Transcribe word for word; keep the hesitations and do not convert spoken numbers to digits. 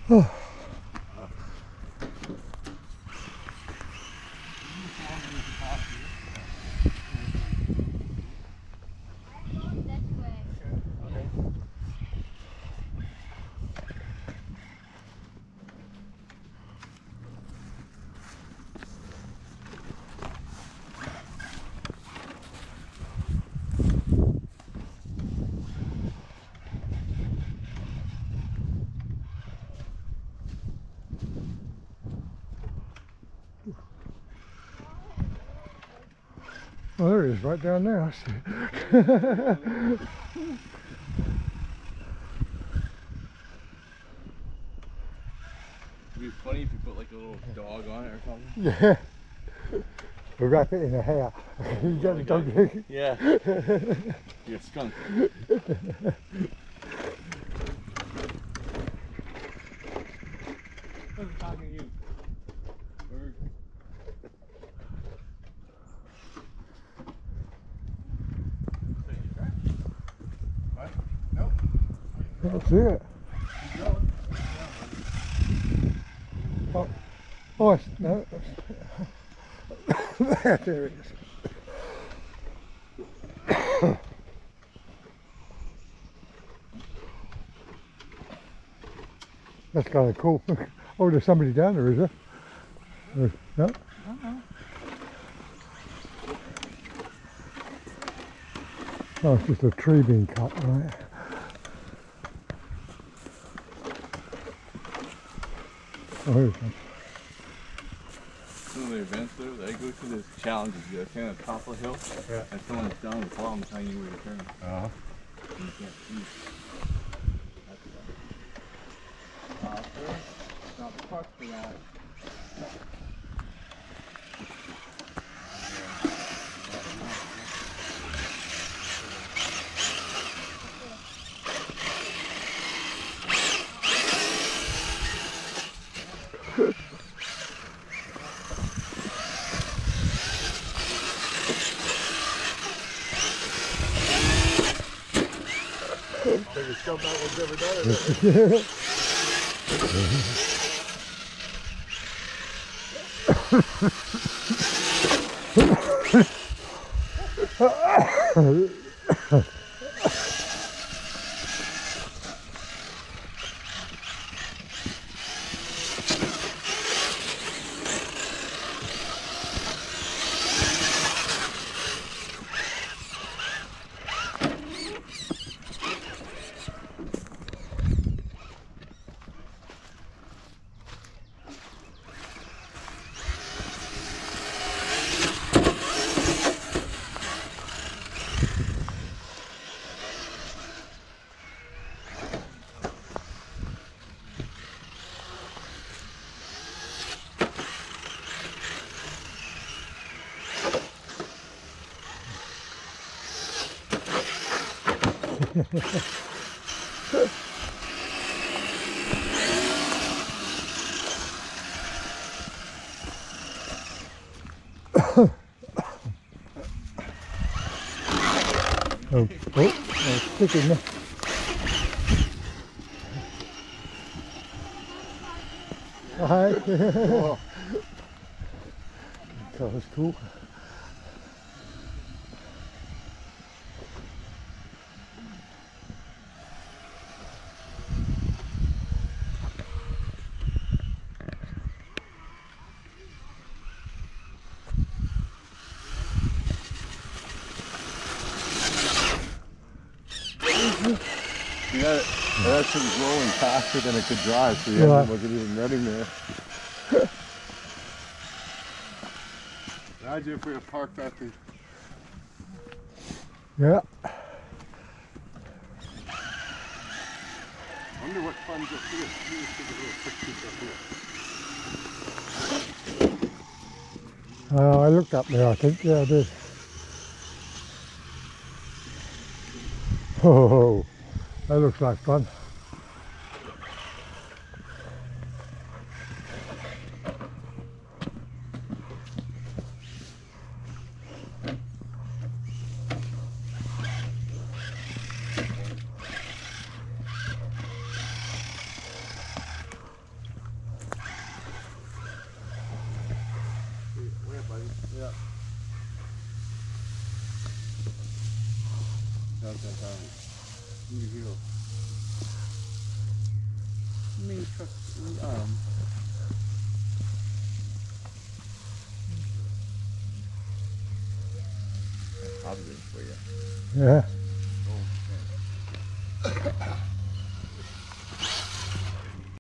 Oh. Oh, there he is, right down there. I see. It'd be funny if you put like a little dog on it or something. Yeah. We wrap it in a hair. You got a dog. Yeah. You're a skunk. I'm talking to you. Bird. What? Nope. That's it. Oh, oh it's, no. There it is. That's kind of cool. Oh, there's somebody down there, is there? Uh, no? Uh-huh. Oh, it's just a tree being cut, right? Oh, here's one. Some of the events there, they go through this challenges. You stand on top of a hill, Yeah. and someone's down the bottom telling you where to turn. Uh-huh. And you can't see. That's uh, there. Not the park for that. Biggest scumbag one's ever done it. Oh, oh, oh, sticking there. Hi. Oh. That was cool. You got it. That thing's rolling faster than it could drive, so the Yeah. engine wasn't even running there. Imagine if we had parked that thing. Yeah. I wonder what funds up here. Let me just take a little quick peek up here. Uh, I looked up there, I think. Yeah, I did. Oh, that looks like fun. How's that sound? New Hill. Mini truck, um, Probably for you. Yeah.